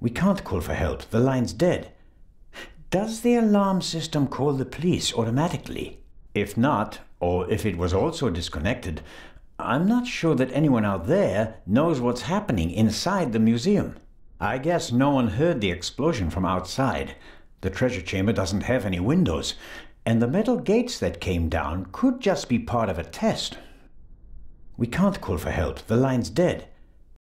We can't call for help. The line's dead. Does the alarm system call the police automatically? If not, or if it was also disconnected, I'm not sure that anyone out there knows what's happening inside the museum. I guess no one heard the explosion from outside. The treasure chamber doesn't have any windows, and the metal gates that came down could just be part of a test. We can't call for help. The line's dead.